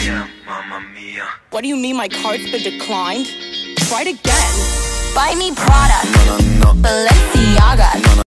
Yeah, mamma mia. What do you mean my card's been declined? Try it again. Buy me Prada, Balenciaga.